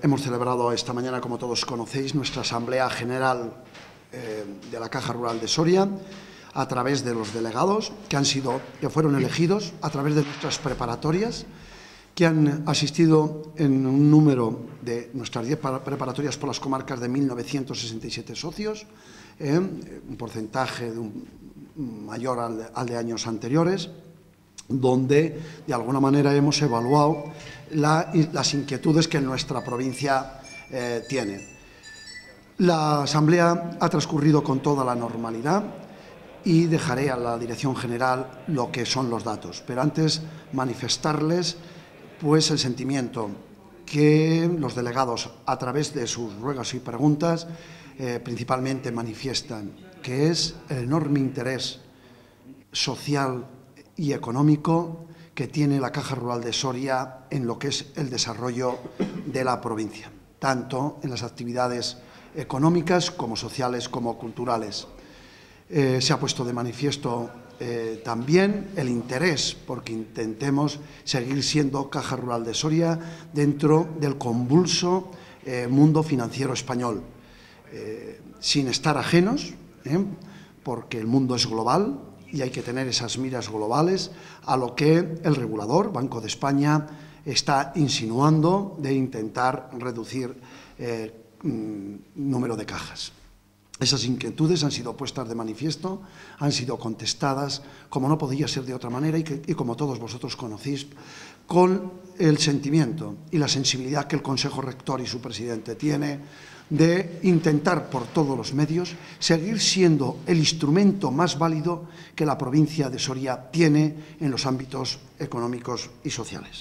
hemos celebrado esta mañana, como todos conocéis, nuestra Asamblea General de la Caja Rural de Soria, a través de los delegados que fueron elegidos a través de nuestras preparatorias, que han asistido en un número de nuestras 10 preparatorias por las comarcas de 1.967 socios, un porcentaje mayor al de años anteriores, donde de alguna manera hemos evaluado las inquietudes que nuestra provincia tiene. La Asamblea ha transcurrido con toda la normalidad y dejaré a la Dirección General lo que son los datos, pero antes manifestarles pues el sentimiento que los delegados, a través de sus ruegos y preguntas, principalmente manifiestan, que es el enorme interés social y económico que tiene la Caja Rural de Soria en lo que es el desarrollo de la provincia, tanto en las actividades económicas como sociales como culturales. Se ha puesto de manifiesto también el interés porque intentemos seguir siendo Caja Rural de Soria dentro del convulso mundo financiero español, sin estar ajenos, porque el mundo es global y hay que tener esas miras globales a lo que el regulador, Banco de España, está insinuando de intentar reducir número de cajas. Esas inquietudes han sido puestas de manifiesto, han sido contestadas, como no podía ser de otra manera y como todos vosotros conocéis, con el sentimiento y la sensibilidad que el Consejo Rector y su presidente tiene de intentar por todos los medios seguir siendo el instrumento más válido que la provincia de Soria tiene en los ámbitos económicos y sociales.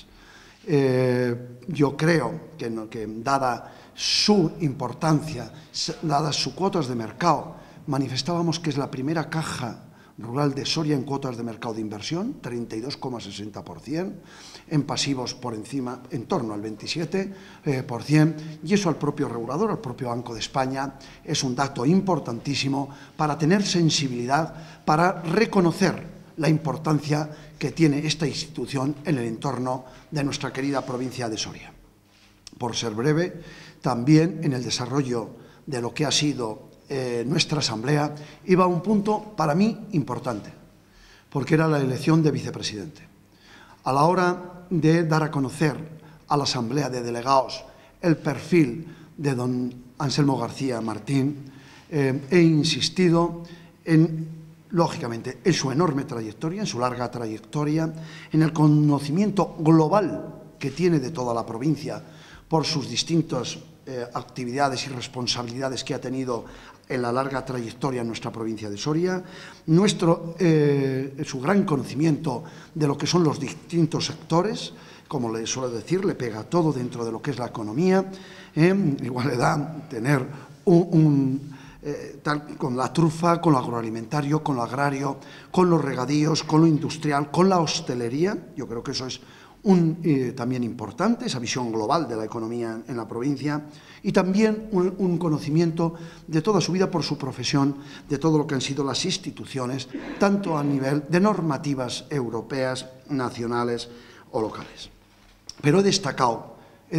Yo creo que dada su importancia, dadas sus cuotas de mercado, manifestábamos que es la primera caja rural de Soria en cuotas de mercado de inversión, 32,60%, en pasivos por encima, en torno al 27%, y eso al propio regulador, al propio Banco de España, es un dato importantísimo para tener sensibilidad, para reconocer la importancia que tiene esta institución en el entorno de nuestra querida provincia de Soria. Por ser breve, también en el desarrollo de lo que ha sido nuestra Asamblea, iba un punto para mí importante, porque era la elección de vicepresidente. A la hora de dar a conocer a la Asamblea de Delegados el perfil de don Anselmo García Martín, he insistido lógicamente, en su enorme trayectoria, en su larga trayectoria, en el conocimiento global que tiene de toda la provincia por sus distintas actividades y responsabilidades que ha tenido en la larga trayectoria en nuestra provincia de Soria, su gran conocimiento de lo que son los distintos sectores, como le suelo decir, le pega todo dentro de lo que es la economía, igual le da tener con la trufa, con lo agroalimentario, con lo agrario, con los regadíos, con lo industrial, con la hostelería. Yo creo que eso es también importante, esa visión global de la economía en la provincia, y también un conocimiento de toda su vida por su profesión, de todo lo que han sido las instituciones, tanto a nivel de normativas europeas, nacionales o locales. Pero he destacado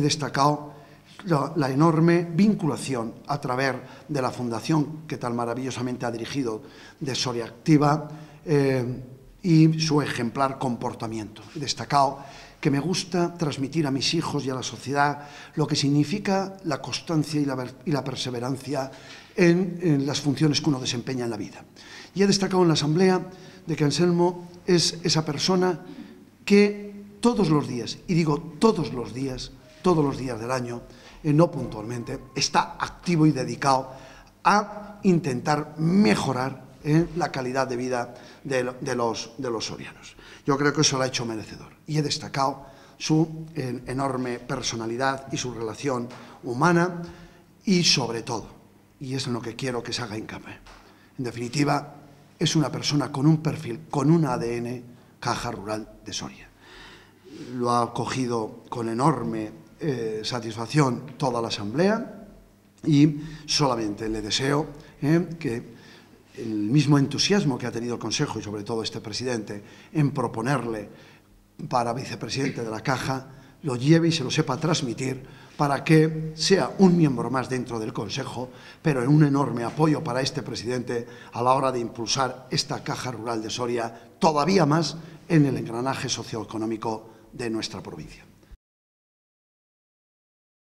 la enorme vinculación a través de la fundación que tan maravillosamente ha dirigido de Soria Activa y su ejemplar comportamiento. He destacado que me gusta transmitir a mis hijos y a la sociedad lo que significa la constancia y la perseverancia en las funciones que uno desempeña en la vida. Y he destacado en la Asamblea de que Anselmo es esa persona que todos los días, y digo todos los días del año, no puntualmente, está activo y dedicado a intentar mejorar la calidad de vida de los sorianos. Yo creo que eso lo ha hecho merecedor y he destacado su enorme personalidad y su relación humana y sobre todo, y es en lo que quiero que se haga hincapié, en definitiva, es una persona con un perfil, con un ADN Caja Rural de Soria. Lo ha acogido con enorme satisfacción toda la Asamblea y solamente le deseo que el mismo entusiasmo que ha tenido el Consejo y sobre todo este presidente en proponerle para vicepresidente de la Caja lo lleve y se lo sepa transmitir para que sea un miembro más dentro del Consejo, pero en un enorme apoyo para este presidente a la hora de impulsar esta Caja Rural de Soria todavía más en el engranaje socioeconómico de nuestra provincia.